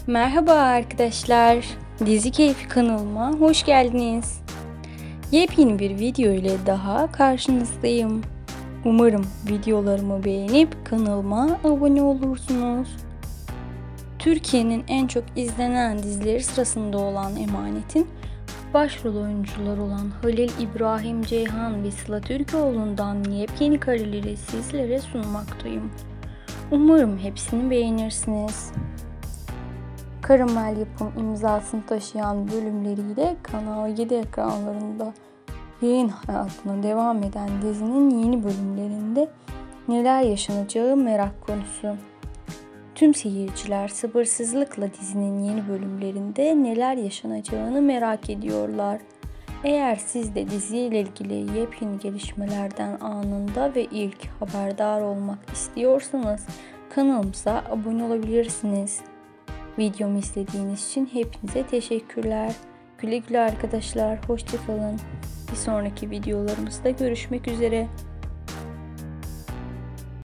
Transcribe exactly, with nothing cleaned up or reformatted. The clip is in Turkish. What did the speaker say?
Merhaba arkadaşlar, Dizi Keyfi kanalıma hoş geldiniz. Yepyeni bir video ile daha karşınızdayım. Umarım videolarımı beğenip kanalıma abone olursunuz. Türkiye'nin en çok izlenen dizileri sırasında olan Emanet'in başrol oyuncuları olan Halil İbrahim Ceyhan ve Sıla Türkoğlu'ndan yepyeni kareleri sizlere sunmaktayım. Umarım hepsini beğenirsiniz. Karamel Yapım imzasını taşıyan bölümleriyle Kanal yedi ekranlarında yayın hayatına devam eden dizinin yeni bölümlerinde neler yaşanacağı merak konusu. Tüm seyirciler sabırsızlıkla dizinin yeni bölümlerinde neler yaşanacağını merak ediyorlar. Eğer siz de diziyle ilgili yepyeni gelişmelerden anında ve ilk haberdar olmak istiyorsanız kanalımıza abone olabilirsiniz. Videomu izlediğiniz için hepinize teşekkürler. Güle güle arkadaşlar. Hoşça kalın. Bir sonraki videolarımızda görüşmek üzere.